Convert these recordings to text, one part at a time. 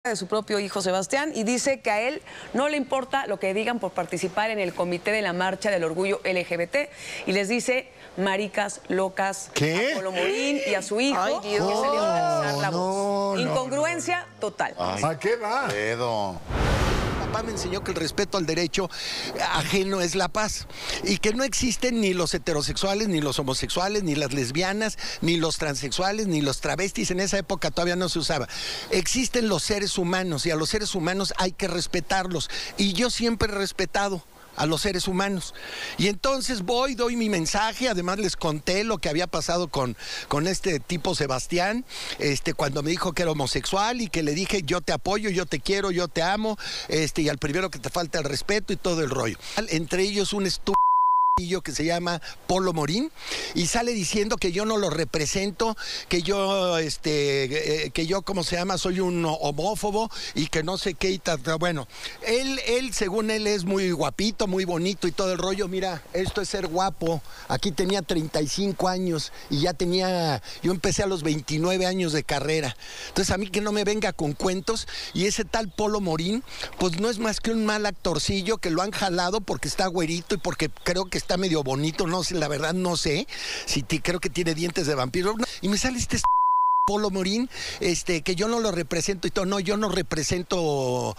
de su propio hijo Sebastián y dice que a él no le importa lo que digan por participar en el comité de la marcha del orgullo LGBT y les dice maricas, locas, ¿qué? a Polo Morín y a su hijo. Ay, Dios. Que se le va a alzar la voz. No, Incongruencia total. Ay, ¿a qué va? Papá me enseñó que el respeto al derecho ajeno es la paz y que no existen ni los heterosexuales, ni los homosexuales, ni las lesbianas, ni los transexuales, ni los travestis. En esa época todavía no se usaba. Existen los seres humanos y a los seres humanos hay que respetarlos. Y yo siempre he respetado a los seres humanos. Y entonces doy mi mensaje, además les conté lo que había pasado con este tipo Sebastián, cuando me dijo que era homosexual y que le dije yo te apoyo, yo te quiero, yo te amo, y al primero que te falta el respeto y todo el rollo. Entre ellos un estúpido que se llama Polo Morín y sale diciendo que yo no lo represento, que yo ¿cómo se llama? Soy un homófobo y que no sé qué y tal. Bueno, él según él es muy guapito, muy bonito y todo el rollo. Mira, esto es ser guapo. Aquí tenía 35 años y yo empecé a los 29 años de carrera. Entonces a mí que no me venga con cuentos y ese tal Polo Morín, pues no es más que un mal actorcillo que lo han jalado porque está güerito y porque creo que está medio bonito, no sé, la verdad no sé, creo que tiene dientes de vampiro, y me sale Polo Morín, que yo no lo represento y todo, no, yo no represento,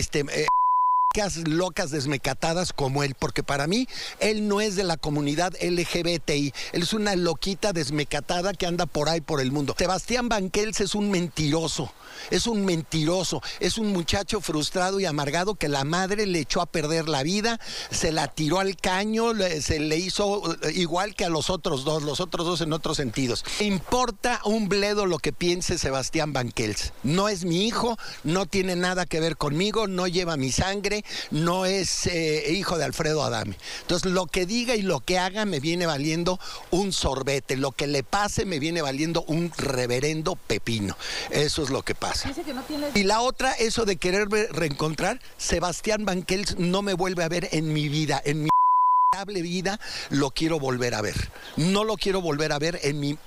locas desmecatadas como él, porque para mí él no es de la comunidad LGBTI, él es una loquita desmecatada que anda por ahí por el mundo. Sebastián Banquels es un mentiroso, es un muchacho frustrado y amargado que la madre le echó a perder la vida, se la tiró al caño, se le hizo igual que a los otros dos en otros sentidos. Me importa un bledo lo que piense Sebastián Banquels, no es mi hijo, no tiene nada que ver conmigo, no lleva mi sangre, no es hijo de Alfredo Adame. Entonces lo que diga y lo que haga me viene valiendo un sorbete, lo que le pase me viene valiendo un reverendo pepino. Eso es lo que pasa. Dice que no tiene... Y la otra, eso de quererme reencontrar, Sebastián Banquels no me vuelve a ver en mi vida, en mi vida lo quiero volver a ver. No lo quiero volver a ver en mi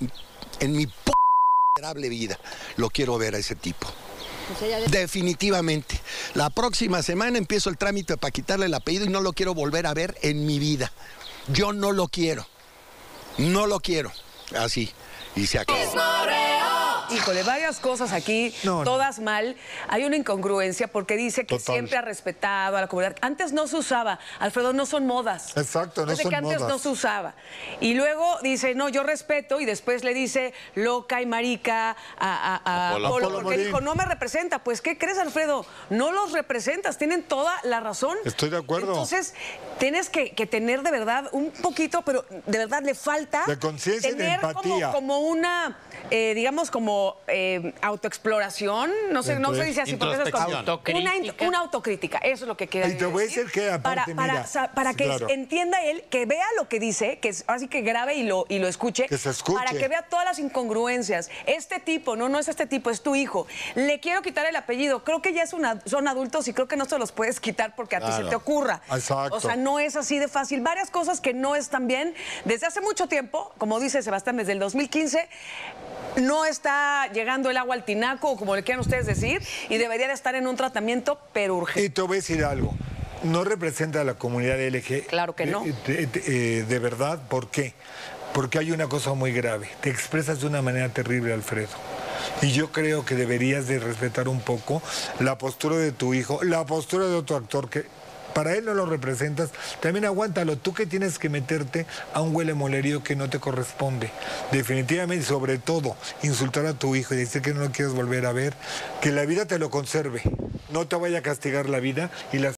vida. Lo quiero ver a ese tipo. Definitivamente. La próxima semana empiezo el trámite para quitarle el apellido y no lo quiero volver a ver en mi vida. Yo no lo quiero. No lo quiero. Así. Y se acabó. Híjole, varias cosas aquí, todas mal. Hay una incongruencia porque dice que siempre ha respetado a la comunidad. Antes no se usaba, Alfredo, no son modas. Exacto, no son que antes modas. no se usaba. Y luego dice, no, yo respeto, y después le dice loca y marica a Polo, porque Morín. dijo, no me representa. Pues, ¿qué crees, Alfredo? No los representas, tienen toda la razón. Estoy de acuerdo. Entonces, tienes que tener de verdad un poquito, pero de verdad le falta... De conciencia y de empatía. Como una, digamos, como... autoexploración, no sé se dice así, porque eso es como una autocrítica, eso es lo que queda. Y te voy a decir que aparte, para que entienda él, que vea lo que dice, que así que grabe y lo escuche, que se escuche, para que vea todas las incongruencias. Este tipo, no es este tipo, es tu hijo. Le quiero quitar el apellido, creo que ya son adultos y creo que no se los puedes quitar porque a ti se te ocurra. Exacto. O sea, no es así de fácil. Varias cosas que no están bien. Desde hace mucho tiempo, como dice Sebastián, desde el 2015, no está llegando el agua al tinaco, o como le quieran ustedes decir, y debería de estar en un tratamiento, pero urgente. Y te voy a decir algo, no representa a la comunidad LG. Claro que no. De verdad, ¿por qué? Porque hay una cosa muy grave, te expresas de una manera terrible, Alfredo. Y yo creo que deberías de respetar un poco la postura de tu hijo, la postura de otro actor que... Para él no lo representas, también aguántalo. Tú que tienes que meterte a un huele molerío que no te corresponde. Definitivamente, sobre todo, insultar a tu hijo y decir que no lo quieres volver a ver, que la vida te lo conserve. No te vaya a castigar la vida y las